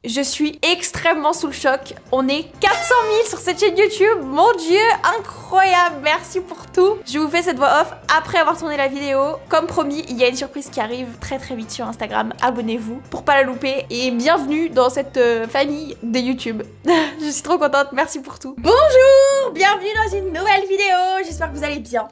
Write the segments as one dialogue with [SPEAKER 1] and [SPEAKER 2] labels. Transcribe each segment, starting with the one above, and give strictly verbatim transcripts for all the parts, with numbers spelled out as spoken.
[SPEAKER 1] Je suis extrêmement sous le choc. On est quatre cent mille sur cette chaîne YouTube. Mon dieu, incroyable. Merci pour tout. Je vous fais cette voix off après avoir tourné la vidéo. Comme promis, il y a une surprise qui arrive très très vite sur Instagram. Abonnez-vous pour pas la louper. Et bienvenue dans cette euh, famille de YouTube. Je suis trop contente. Merci pour tout. Bonjour, bienvenue dans une nouvelle vidéo. J'espère que vous allez bien.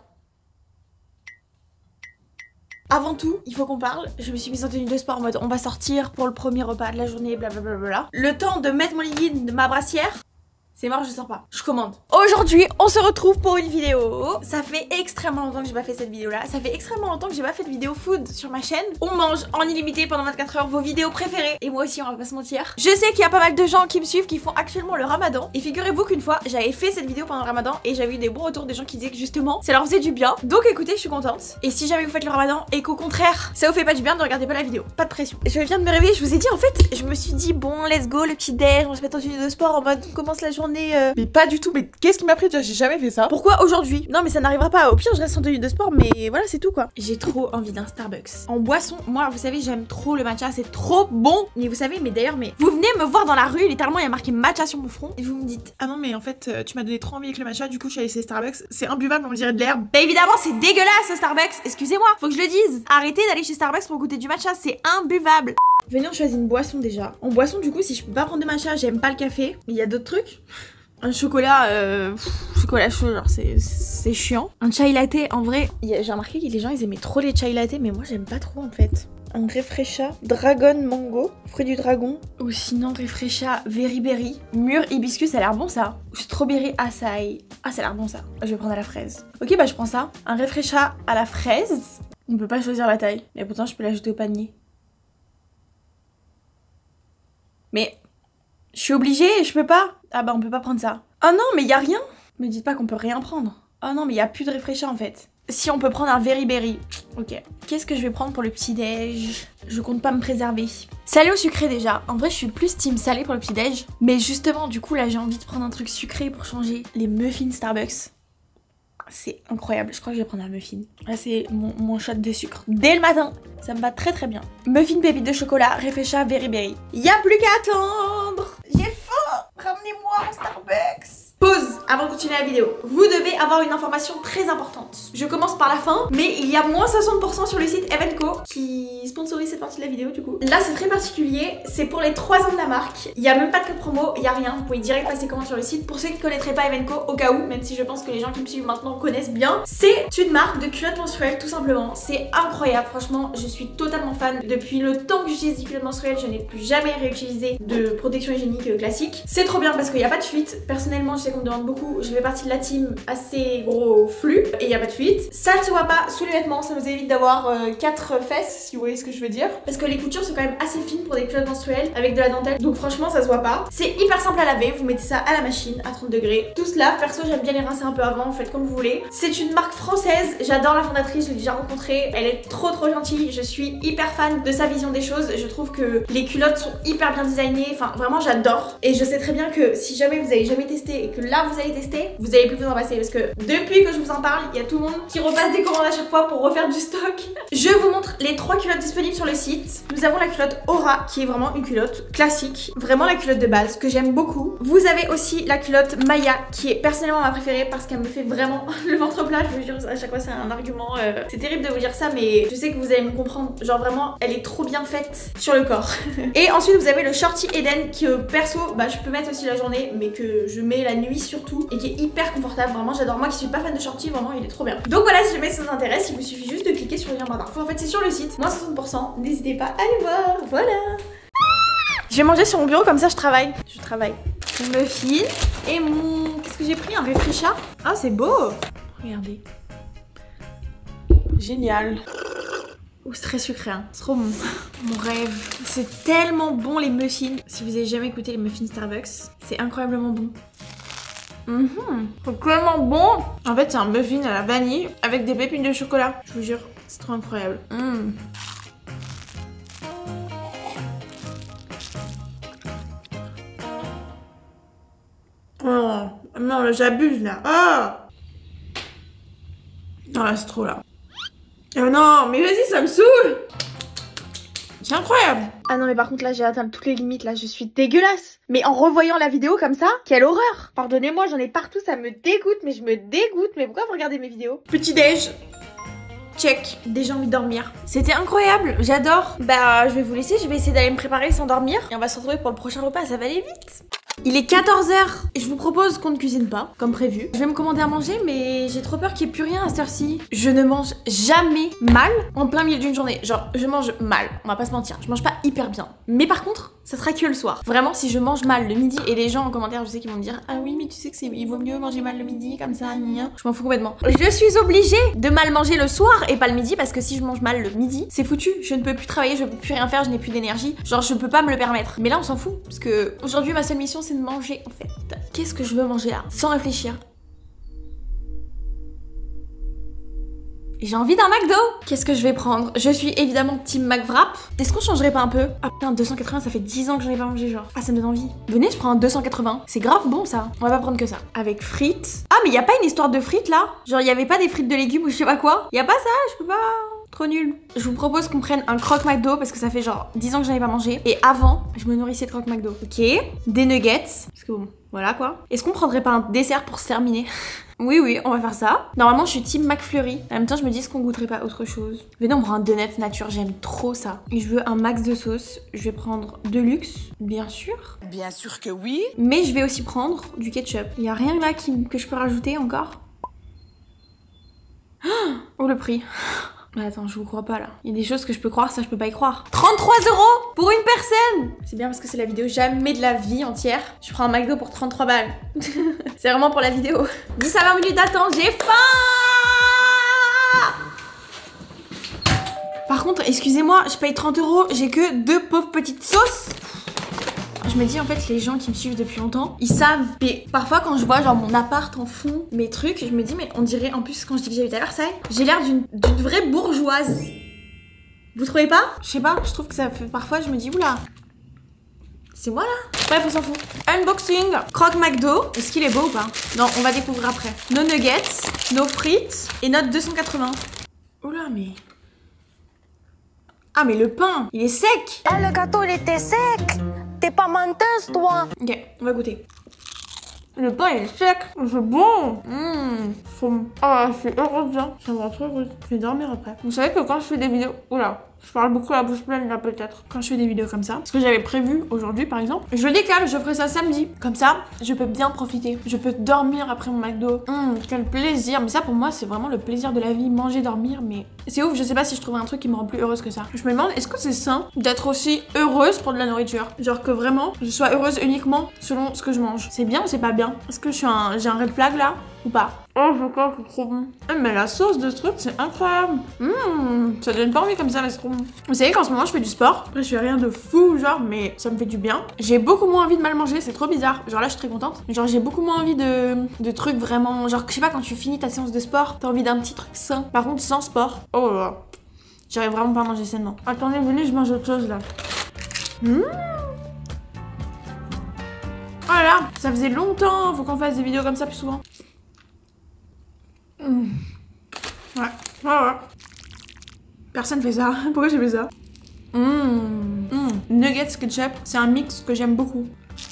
[SPEAKER 1] Avant tout, il faut qu'on parle. Je me suis mise en tenue de sport en mode on va sortir pour le premier repas de la journée, blablabla. Le temps de mettre mon legging de ma brassière. C'est mort, je sors pas. Je commande. Aujourd'hui, on se retrouve pour une vidéo. Ça fait extrêmement longtemps que j'ai pas fait cette vidéo là. Ça fait extrêmement longtemps que j'ai pas fait de vidéo food sur ma chaîne. On mange en illimité pendant vingt-quatre heures vos vidéos préférées. Et moi aussi, on va pas se mentir. Je sais qu'il y a pas mal de gens qui me suivent qui font actuellement le ramadan. Et figurez-vous qu'une fois, j'avais fait cette vidéo pendant le ramadan et j'avais eu des bons retours des gens qui disaient que justement, ça leur faisait du bien. Donc écoutez, je suis contente. Et si jamais vous faites le ramadan et qu'au contraire, ça vous fait pas du bien, ne regardez pas la vidéo. Pas de pression. Je viens de me réveiller, je vous ai dit en fait, je me suis dit bon, let's go, le petit déj, on va se mettre en tenue de sport en mode on commence la journée. Euh...
[SPEAKER 2] Mais pas du tout, mais qu'est-ce qui m'a pris déjà? J'ai jamais fait ça.
[SPEAKER 1] Pourquoi aujourd'hui? Non mais ça n'arrivera pas, au pire je reste en tenue de sport mais voilà c'est tout quoi. J'ai trop envie d'un Starbucks. En boisson, moi vous savez j'aime trop le matcha, c'est trop bon. Mais vous savez, mais d'ailleurs, mais vous venez me voir dans la rue, littéralement il y a marqué matcha sur mon front et vous me dites
[SPEAKER 2] ah non mais en fait euh, tu m'as donné trop envie avec le matcha, du coup je suis allée chez Starbucks. C'est imbuvable, on dirait de l'herbe.
[SPEAKER 1] Bah évidemment c'est dégueulasse ce Starbucks, excusez-moi, faut que je le dise. Arrêtez d'aller chez Starbucks pour goûter du matcha, c'est imbuvable. Venez on choisit une boisson déjà. En boisson du coup si je peux pas prendre de matcha, j'aime pas le café. Mais il y a d'autres trucs. Un chocolat, euh, pff, chocolat chaud, genre c'est chiant. Un chai latte, en vrai, j'ai remarqué que les gens ils aimaient trop les chai latte, mais moi j'aime pas trop en fait. Un Refresha Dragon Mango, fruit du dragon. Ou sinon Refresha Very Berry, mûr hibiscus, ça a l'air bon ça. Ou Strawberry Acai, ah ça a l'air bon ça. Je vais prendre à la fraise. Ok bah je prends ça. Un Refresha à la fraise. On peut pas choisir la taille, mais pourtant je peux l'ajouter au panier. Mais... je suis obligée, je peux pas. Ah bah on peut pas prendre ça. Oh non mais y a rien. Me dites pas qu'on peut rien prendre. Oh non mais y a plus de Refresha en fait. Si on peut prendre un Very Berry. Ok. Qu'est-ce que je vais prendre pour le petit déj? Je compte pas me préserver. Salé ou sucré déjà? En vrai je suis plus team salé pour le petit déj. Mais justement du coup là j'ai envie de prendre un truc sucré pour changer. Les muffins Starbucks. C'est incroyable, je crois que je vais prendre un muffin. Là c'est mon, mon shot de sucre dès le matin. Ça me va très très bien. Muffin pépite de chocolat, Refresha Very Berry. Y'a plus qu'à attendre. J'ai faim. Ramenez-moi un Starbucks. Pause avant de continuer la vidéo. Vous devez avoir une information très importante. Je commence par la fin, mais il y a moins soixante pour cent sur le site Evenco qui sponsorise cette partie de la vidéo du coup. Là c'est très particulier, c'est pour les trois ans de la marque. Il n'y a même pas de code promo, il n'y a rien. Vous pouvez direct passer commande sur le site. Pour ceux qui ne connaîtraient pas Evenco, au cas où, même si je pense que les gens qui me suivent maintenant connaissent bien, c'est une marque de culottes menstruelles tout simplement. C'est incroyable, franchement, je suis totalement fan. Depuis le temps que j'utilise des culottes menstruelles, je n'ai plus jamais réutilisé de protection hygiénique classique. C'est trop bien parce qu'il n'y a pas de fuite. Personnellement, je sais qu'on me demande beaucoup, je fais partie de la team assez gros flux et il n'y a pas de fuite. Ça ne se voit pas sous les vêtements, ça nous évite d'avoir euh, quatre fesses, si vous voyez ce que je veux dire. Parce que les coutures sont quand même assez fines pour des culottes menstruelles avec de la dentelle, donc franchement ça se voit pas. C'est hyper simple à laver, vous mettez ça à la machine à trente degrés. Tout se lave, perso j'aime bien les rincer un peu avant, faites comme vous voulez. C'est une marque française, j'adore la fondatrice, je l'ai déjà rencontrée, elle est trop trop gentille, je suis hyper fan de sa vision des choses, je trouve que les culottes sont hyper bien designées, enfin vraiment j'adore. Et je sais très bien que si jamais vous avez jamais testé et que là vous allez tester, vous allez plus vous en passer parce que depuis que je vous en parle, il y a tout le monde qui repasse des commandes à chaque fois pour refaire du stock. Je vous montre les trois culottes disponibles sur le site. Nous avons la culotte Aura qui est vraiment une culotte classique, vraiment la culotte de base que j'aime beaucoup. Vous avez aussi la culotte Maya qui est personnellement ma préférée parce qu'elle me fait vraiment le ventre plat. Je vous jure, à chaque fois c'est un argument. Euh... C'est terrible de vous dire ça, mais je sais que vous allez me comprendre. Genre vraiment, elle est trop bien faite sur le corps. Et ensuite vous avez le Shorty Eden qui euh, perso, bah je peux mettre aussi la journée, mais que je mets la nuit surtout et qui est hyper confortable. Vraiment j'adore. Moi qui suis pas fan de Shorty, vraiment il est trop bien. Donc voilà, si jamais ça vous intéresse, il vous suffit juste de cliquer sur le lien barre d'infos. En fait c'est sur le site, moins soixante pour cent. N'hésitez pas à aller voir. Voilà. Je vais manger sur mon bureau comme ça je travaille. Je travaille. Mon muffin et mon... qu'est-ce que j'ai pris? Un Refresha. Ah c'est beau. Regardez. Génial. Ouh, c'est très sucré, hein. C'est trop bon. Mon rêve. C'est tellement bon les muffins. Si vous avez jamais goûté les muffins Starbucks, c'est incroyablement bon. Mmh, c'est tellement bon. En fait c'est un muffin à la vanille avec des pépines de chocolat. Je vous jure, c'est trop incroyable. Mmh. Oh non, j'abuse là. Ah oh, c'est trop là. Oh non, mais vas-y, ça me saoule.
[SPEAKER 2] C'est incroyable.
[SPEAKER 1] Ah non mais par contre là j'ai atteint toutes les limites, là je suis dégueulasse. Mais en revoyant la vidéo comme ça, quelle horreur. Pardonnez-moi, j'en ai partout, ça me dégoûte, mais je me dégoûte. Mais pourquoi vous regardez mes vidéos?
[SPEAKER 2] Petit déj.
[SPEAKER 1] Check, déjà envie de dormir. C'était incroyable, j'adore. Bah je vais vous laisser, je vais essayer d'aller me préparer sans dormir. Et on va se retrouver pour le prochain repas, ça va aller vite. Il est quatorze heures et je vous propose qu'on ne cuisine pas, comme prévu. Je vais me commander à manger, mais j'ai trop peur qu'il n'y ait plus rien à cette heure-ci. Je ne mange jamais mal en plein milieu d'une journée. Genre, je mange mal, on va pas se mentir. Je mange pas hyper bien. Mais par contre, ça sera que le soir. Vraiment, si je mange mal le midi, et les gens en commentaire, je sais qu'ils vont me dire « Ah oui, mais tu sais que c'est il vaut mieux manger mal le midi, comme ça, gna. » Je m'en fous complètement. Je suis obligée de mal manger le soir et pas le midi, parce que si je mange mal le midi, c'est foutu. Je ne peux plus travailler, je peux plus rien faire, je n'ai plus d'énergie. Genre, je peux pas me le permettre. Mais là, on s'en fout, parce que aujourd'hui, ma seule mission, c'est de manger, en fait. Qu'est-ce que je veux manger là? Sans réfléchir. J'ai envie d'un McDo. Qu'est-ce que je vais prendre? Je suis évidemment team McWrap. Est-ce qu'on changerait pas un peu? Ah putain, deux cent quatre-vingts, ça fait dix ans que j'en ai pas mangé genre. Ah, ça me donne envie. Venez, je prends un deux cent quatre-vingts. C'est grave bon ça. On va pas prendre que ça. Avec frites. Ah, mais y a pas une histoire de frites là? Genre, y avait pas des frites de légumes ou je sais pas quoi? Y a pas ça? Je peux pas... Trop nul. Je vous propose qu'on prenne un croque McDo parce que ça fait genre dix ans que j'en ai pas mangé. Et avant, je me nourrissais de croque McDo. Ok. Des nuggets. Parce que bon, voilà quoi. Est-ce qu'on prendrait pas un dessert pour se terminer? Oui, oui, on va faire ça. Normalement, je suis team McFlurry. En même temps, je me dis, est-ce qu'on goûterait pas autre chose? Venez, on prend un donut nature, j'aime trop ça. Et je veux un max de sauce. Je vais prendre de luxe, bien sûr.
[SPEAKER 3] Bien sûr que oui.
[SPEAKER 1] Mais je vais aussi prendre du ketchup. Il y a rien là qui, que je peux rajouter encore? Oh, le prix. Mais attends, je vous crois pas là. Il y a des choses que je peux croire, ça je peux pas y croire. trente-trois euros pour une personne. C'est bien parce que c'est la vidéo jamais de la vie entière. Je prends un McDo pour trente-trois balles. C'est vraiment pour la vidéo. dix à vingt minutes d'attente, j'ai faim. Par contre, excusez-moi, je paye trente euros, j'ai que deux pauvres petites sauces. Je me dis en fait les gens qui me suivent depuis longtemps, ils savent. Et parfois quand je vois genre mon appart en fond, mes trucs, je me dis mais on dirait en plus quand je dis que j'habite à Versailles, j'ai l'air d'une vraie bourgeoise. Vous trouvez pas? Je sais pas, je trouve que ça fait parfois je me dis oula. C'est moi là? Bref, on s'en fout. Unboxing, croque McDo. Est-ce qu'il est beau ou pas? Non, on va découvrir après. Nos nuggets, nos frites et notre deux cent quatre-vingts. Oula mais... Ah mais le pain, il est sec.
[SPEAKER 4] Ah, le gâteau il était sec. T'es pas menteuse, toi.
[SPEAKER 1] Ok, on va goûter. Le pain il est sec. C'est bon. Mmh. Ah, je suis heureuse bien. Ça me rend trop heureuse. Je vais dormir après. Vous savez que quand je fais des vidéos... Oula, je parle beaucoup à la bouche pleine là peut-être. Quand je fais des vidéos comme ça, ce que j'avais prévu aujourd'hui par exemple, je décale, je ferai ça samedi. Comme ça, je peux bien profiter. Je peux dormir après mon McDo. Mmh, quel plaisir. Mais ça pour moi, c'est vraiment le plaisir de la vie. Manger, dormir, mais... C'est ouf, je sais pas si je trouve un truc qui me rend plus heureuse que ça. Je me demande, est-ce que c'est sain d'être aussi heureuse pour de la nourriture? Genre que vraiment, je sois heureuse uniquement selon ce que je mange. C'est bien ou c'est pas bien? Est-ce que je suis un... j'ai un red flag là? Ou pas? Oh, je crois que c'est trop bon. Ah, mais la sauce de ce truc, c'est incroyable. Mmh, ça donne pas envie comme ça, mais c'est trop bon. Vous savez qu'en ce moment, je fais du sport. Après, je fais rien de fou, genre, mais ça me fait du bien. J'ai beaucoup moins envie de mal manger, c'est trop bizarre. Genre là, je suis très contente. Genre, j'ai beaucoup moins envie de, de trucs vraiment... Genre, je sais pas, quand tu finis ta séance de sport, t'as envie d'un petit truc sain. Par contre, sans sport, oh là là. J'arrive vraiment pas à manger sainement. Attendez, venez, je mange autre chose, là. Mmh. Oh là là, ça faisait longtemps. Faut qu'on fasse des vidéos comme ça plus souvent. Mmh. Ouais, ouais, ouais. Personne fait ça. Pourquoi j'ai fait ça? Mmh. Mmh. Nuggets ketchup, c'est un mix que j'aime beaucoup.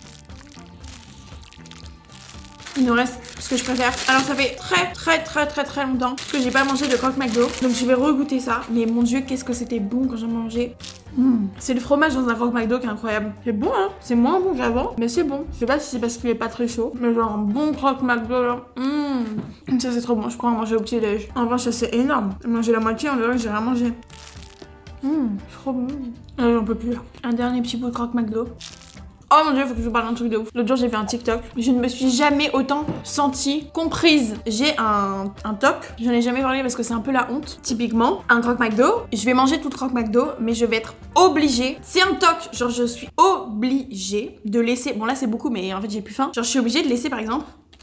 [SPEAKER 1] Il nous reste ce que je préfère. Alors ça fait très très très très très longtemps que j'ai pas mangé de croque McDo. Donc je vais regoûter ça. Mais mon dieu, qu'est-ce que c'était bon quand j'en mangeais. Mmh. C'est le fromage dans un croque McDo qui est incroyable. C'est bon hein. C'est moins bon qu'avant, mais c'est bon. Je sais pas si c'est parce qu'il est pas très chaud. Mais genre un bon croque McDo là. Mmh. Ça c'est trop bon. Je pourrais en manger au petit déj. En revanche ça c'est énorme. Manger la moitié, on dirait que j'ai rien mangé. Mmh. Trop bon. Ah, j'en peux plus là. Un dernier petit bout de croque McDo. Oh mon dieu, faut que je vous parle d'un truc de ouf. L'autre jour, j'ai fait un TikTok. Je ne me suis jamais autant sentie comprise. J'ai un, un toc. J'en ai jamais parlé parce que c'est un peu la honte. Typiquement, un croque McDo. Je vais manger tout le croque McDo, mais je vais être obligée. C'est un toc. Genre, je suis obligée de laisser. Bon, là, c'est beaucoup, mais en fait, j'ai plus faim. Genre, je suis obligée de laisser, par exemple,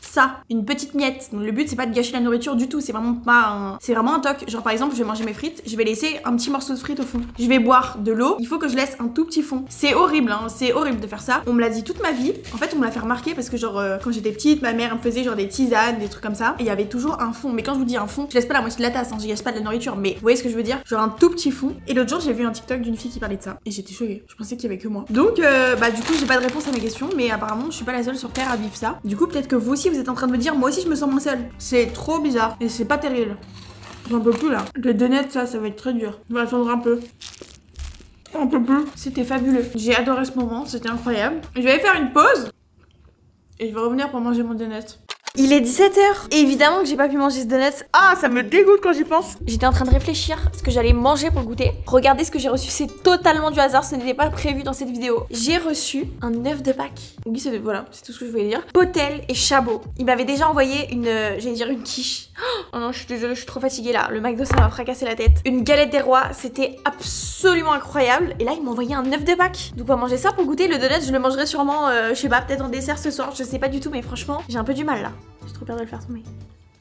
[SPEAKER 1] ça, une petite miette. Donc le but c'est pas de gâcher la nourriture du tout, c'est vraiment pas un... c'est vraiment un toc. Genre par exemple, je vais manger mes frites, je vais laisser un petit morceau de frites au fond. Je vais boire de l'eau, il faut que je laisse un tout petit fond. C'est horrible, hein, c'est horrible de faire ça. On me l'a dit toute ma vie. En fait, on me l'a fait remarquer parce que genre euh, quand j'étais petite, ma mère me faisait genre des tisanes, des trucs comme ça, et il y avait toujours un fond. Mais quand je vous dis un fond, je laisse pas la moitié de la tasse, hein, je gâche pas de la nourriture, mais vous voyez ce que je veux dire? Genre un tout petit fond. Et l'autre jour, j'ai vu un TikTok d'une fille qui parlait de ça, et j'étais choquée. Je pensais qu'il y avait que moi. Donc euh, bah du coup, j'ai pas de réponse à mes questions, mais apparemment, je suis pas la seule sur terre à vivre ça. Du coup, peut-être que vous aussi, vous êtes en train de me dire, moi aussi, je me sens moins seule. C'est trop bizarre et c'est pas terrible. J'en peux plus là. Les donuts, ça, ça va être très dur. On va attendre un peu. Un peu plus. C'était fabuleux. J'ai adoré ce moment, c'était incroyable. Je vais aller faire une pause et je vais revenir pour manger mon donut. Il est dix-sept heures et évidemment que j'ai pas pu manger ce donut.
[SPEAKER 2] Ah, ça me dégoûte quand j'y pense.
[SPEAKER 1] J'étais en train de réfléchir à ce que j'allais manger pour le goûter. Regardez ce que j'ai reçu, c'est totalement du hasard, ce n'était pas prévu dans cette vidéo. J'ai reçu un œuf de Pâques. Oui, c'est voilà, c'est tout ce que je voulais dire. Potel et Chabot. Il m'avait déjà envoyé une, euh, j'allais dire une quiche. Oh non, je suis désolée, je suis trop fatiguée là. Le McDo, ça m'a fracassé la tête. Une galette des rois, c'était absolument incroyable. Et là, il m'a envoyé un œuf de Pâques. Donc on va manger ça pour goûter. Le donut, je le mangerai sûrement, euh, je sais pas, peut-être en dessert ce soir. Je sais pas du tout, mais franchement, j'ai un peu du mal là. J'ai trop peur de le faire tomber.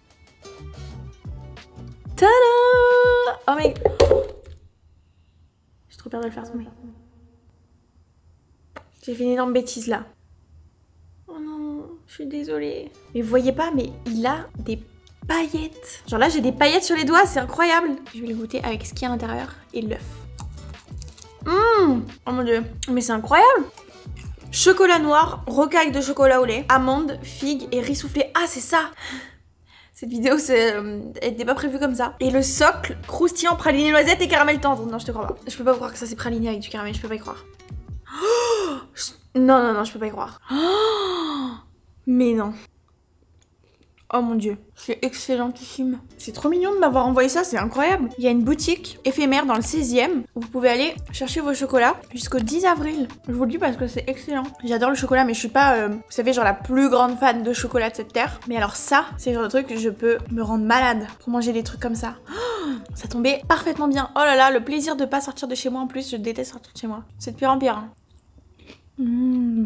[SPEAKER 1] Tada! Oh mais... J'ai trop peur de le faire tomber. J'ai fait une énorme bêtise là. Oh non, je suis désolée. Mais vous voyez pas, mais il a des paillettes. Genre là, j'ai des paillettes sur les doigts, c'est incroyable. Je vais le goûter avec ce qu'il y a à l'intérieur et l'œuf. Mmh. Oh mon dieu, mais c'est incroyable. Chocolat noir, rocaille de chocolat au lait, amandes, figues et riz soufflé. Ah, c'est ça! Cette vidéo, c'est, euh, elle n'était pas prévue comme ça. Et le socle, croustillant, praliné noisettes et caramel tendre. Non, je te crois pas. Je peux pas croire que ça c'est praliné avec du caramel, je peux pas y croire. Oh, je... Non, non, non, je peux pas y croire. Oh, mais non. Oh mon dieu, c'est excellentissime. C'est trop mignon de m'avoir envoyé ça, c'est incroyable. Il y a une boutique éphémère dans le seizième où vous pouvez aller chercher vos chocolats jusqu'au dix avril. Je vous le dis parce que c'est excellent. J'adore le chocolat, mais je suis pas, euh, vous savez, genre la plus grande fan de chocolat de cette terre. Mais alors ça, c'est le genre de truc que je peux me rendre malade pour manger des trucs comme ça. Oh, ça tombait parfaitement bien. Oh là là, le plaisir de pas sortir de chez moi en plus, je déteste sortir de chez moi. C'est de pire en pire. Hein. Mmh.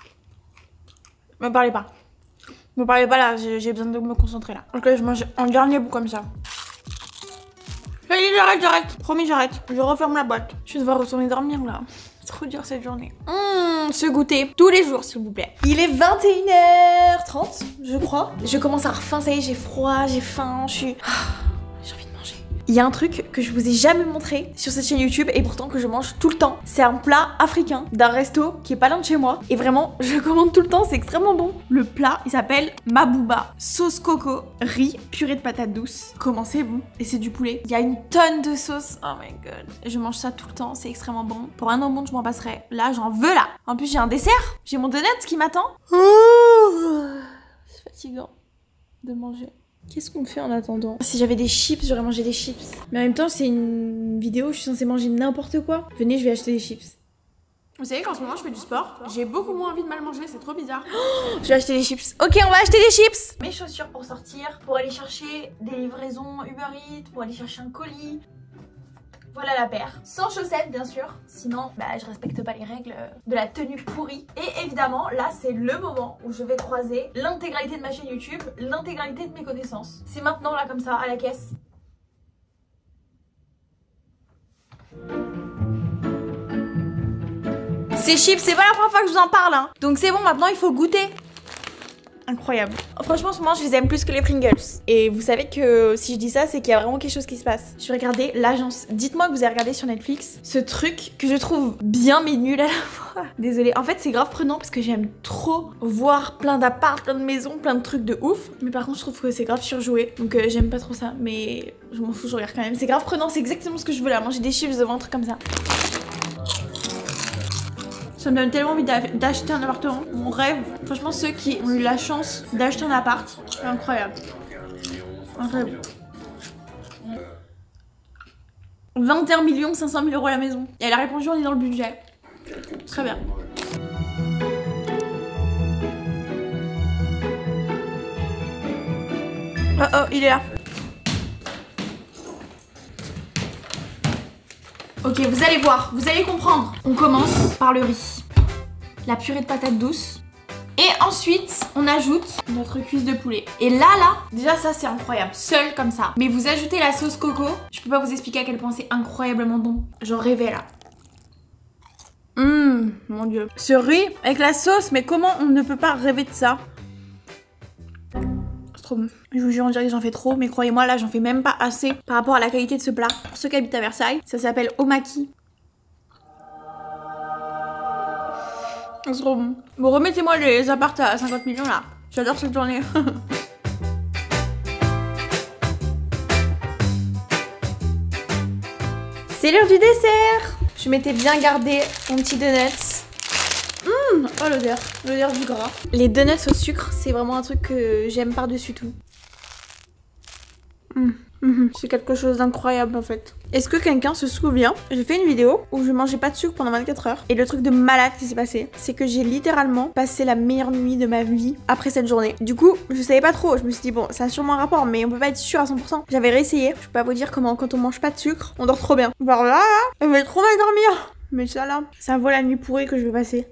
[SPEAKER 1] Me parlez pas. Me parlez pas là, j'ai besoin de me concentrer là. Ok, je mange un dernier bout comme ça. Ça y est, j'arrête, j'arrête. Promis, j'arrête. Je referme la boîte. Je vais devoir retourner dormir là. C'est trop dur cette journée. Mmh, ce goûter tous les jours, s'il vous plaît. Il est vingt et une heures trente, je crois. Je commence à avoir faim, ça y est, j'ai froid, j'ai faim, je suis... J'ai envie de manger. Il y a un truc que je vous ai jamais montré sur cette chaîne YouTube et pourtant que je mange tout le temps. C'est un plat africain d'un resto qui est pas loin de chez moi. Et vraiment, je commande tout le temps, c'est extrêmement bon. Le plat, il s'appelle Mabouba. Sauce coco, riz, purée de patates douces. Comment c'est bon. Et c'est du poulet. Il y a une tonne de sauce. Oh my god. Je mange ça tout le temps, c'est extrêmement bon. Pour un an au monde, je m'en passerai. Là, j'en veux là. En plus, j'ai un dessert. J'ai mon donut qui m'attend. Oh, c'est fatigant de manger. Qu'est-ce qu'on fait en attendant? Si j'avais des chips, j'aurais mangé des chips. Mais en même temps, c'est une vidéo où je suis censée manger n'importe quoi. Venez, je vais acheter des chips. Vous savez qu'en ce moment, je fais du sport. J'ai beaucoup moins envie de mal manger, c'est trop bizarre. Oh, je vais acheter des chips. Ok, on va acheter des chips. Mes chaussures pour sortir, pour aller chercher des livraisons Uber Eats, pour aller chercher un colis. Voilà la paire. Sans chaussettes, bien sûr. Sinon, bah, je respecte pas les règles de la tenue pourrie. Et évidemment, là, c'est le moment où je vais croiser l'intégralité de ma chaîne YouTube, l'intégralité de mes connaissances. C'est maintenant, là, comme ça, à la caisse. Ces chips, c'est pas la première fois que je vous en parle, hein. Donc c'est bon, maintenant, il faut goûter. Incroyable. Franchement, en ce moment, je les aime plus que les Pringles. Et vous savez que si je dis ça, c'est qu'il y a vraiment quelque chose qui se passe. Je vais regarder l'agence. Dites-moi que vous avez regardé sur Netflix ce truc que je trouve bien mais nul à la fois. Désolée. En fait, c'est grave prenant parce que j'aime trop voir plein d'apparts, plein de maisons, plein de trucs de ouf. Mais par contre, je trouve que c'est grave surjoué. Donc euh, j'aime pas trop ça. Mais je m'en fous, je regarde quand même. C'est grave prenant, c'est exactement ce que je veux là. Manger des chips devant un truc comme ça. Ça me donne tellement envie d'acheter un appartement. Mon rêve. Franchement, ceux qui ont eu la chance d'acheter un appart, c'est incroyable. Incroyable. vingt et un millions cinq cent mille euros la maison. Et elle a répondu, on est dans le budget. Très bien. Oh oh, il est là. Ok, vous allez voir, vous allez comprendre. On commence par le riz. La purée de patates douces. Et ensuite, on ajoute notre cuisse de poulet. Et là, là, déjà ça c'est incroyable, seul comme ça. Mais vous ajoutez la sauce coco, je peux pas vous expliquer à quel point c'est incroyablement bon. J'en rêvais là. Hum, mon dieu. Ce riz avec la sauce, mais comment on ne peut pas rêver de ça? C'est trop bon. Je vous jure, on dirait que j'en fais trop, mais croyez-moi, là j'en fais même pas assez par rapport à la qualité de ce plat. Pour ceux qui habitent à Versailles, ça s'appelle omaki. C'est trop bon. Bon, remettez-moi les apparts à cinquante millions là. J'adore cette journée. C'est l'heure du dessert. Je m'étais bien gardé mon petit donuts. Mmh, oh l'odeur, l'odeur du gras. Les donuts au sucre, c'est vraiment un truc que j'aime par-dessus tout. Mmh. Mmh. C'est quelque chose d'incroyable en fait. Est-ce que quelqu'un se souvient? J'ai fait une vidéo où je mangeais pas de sucre pendant vingt-quatre heures. Et le truc de malade qui s'est passé, c'est que j'ai littéralement passé la meilleure nuit de ma vie après cette journée. Du coup, je savais pas trop. Je me suis dit, bon, ça a sûrement un rapport, mais on peut pas être sûr à cent pour cent. J'avais réessayé. Je peux pas vous dire comment, quand on mange pas de sucre, on dort trop bien. Bah là, je vais trop mal dormir. Mais ça là, ça vaut la nuit pourrie que je vais passer.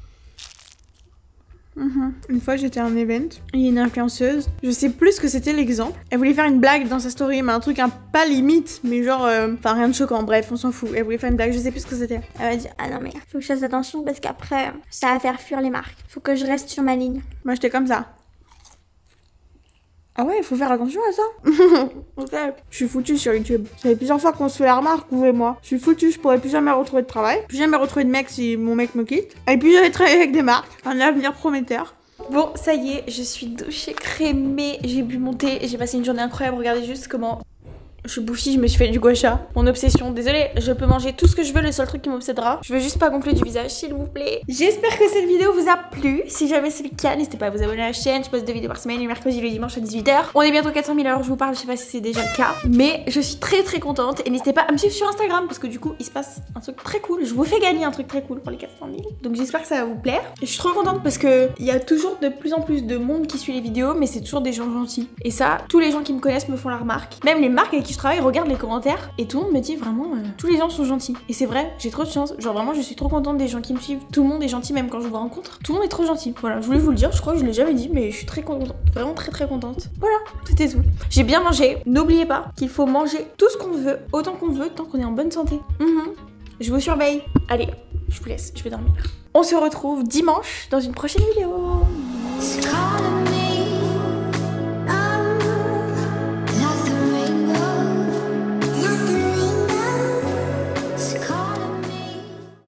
[SPEAKER 1] Mmh. Une fois j'étais à un event, il y a une influenceuse, je sais plus ce que c'était l'exemple. Elle voulait faire une blague dans sa story, mais un truc un pas limite, mais genre, euh, enfin rien de choquant, bref, on s'en fout. Elle voulait faire une blague, je sais plus ce que c'était. Elle m'a dit, ah non mais faut que je fasse attention parce qu'après ça va faire fuir les marques. Faut que je reste sur ma ligne. Moi j'étais comme ça. Ah ouais, il faut faire attention à ça. Ok. Je suis foutue sur YouTube. Ça fait plusieurs fois qu'on se fait la remarque, vous et moi. Je suis foutue, je pourrais plus jamais retrouver de travail. Plus jamais retrouver de mec si mon mec me quitte. Et puis j'allais travailler avec des marques. Un avenir prometteur. Bon, ça y est, je suis douchée, crémée. J'ai bu mon thé. J'ai passé une journée incroyable. Regardez juste comment... Je suis bouffie, je me suis fait du gua sha. Mon obsession. Désolée, je peux manger tout ce que je veux, le seul truc qui m'obsédera. Je veux juste pas gonfler du visage, s'il vous plaît. J'espère que cette vidéo vous a plu. Si jamais c'est le cas, n'hésitez pas à vous abonner à la chaîne. Je poste deux vidéos par semaine, le mercredi et le dimanche à dix-huit heures. On est bientôt quatre cent mille alors je vous parle, je sais pas si c'est déjà le cas. Mais je suis très très contente. Et n'hésitez pas à me suivre sur Instagram parce que du coup, il se passe un truc très cool. Je vous fais gagner un truc très cool pour les quatre cent mille. Donc j'espère que ça va vous plaire. Et je suis trop contente parce que il y a toujours de plus en plus de monde qui suit les vidéos, mais c'est toujours des gens gentils. Et ça, tous les gens qui me connaissent me font la remarque. Même les marques avec qui je travaille regardent les commentaires. Et tout le monde me dit vraiment, euh, tous les gens sont gentils. Et c'est vrai, j'ai trop de chance. Genre vraiment, je suis trop contente des gens qui me suivent. Tout le monde est gentil, même quand je vous rencontre. Tout le monde est trop gentil. Voilà, je voulais vous le dire. Je crois que je l'ai jamais dit, mais je suis très contente. Vraiment très très contente. Voilà, c'était tout. J'ai bien mangé. N'oubliez pas qu'il faut manger tout ce qu'on veut, autant qu'on veut, tant qu'on est en bonne santé. Mmh. Je vous surveille. Allez, je vous laisse, je vais dormir. On se retrouve dimanche dans une prochaine vidéo.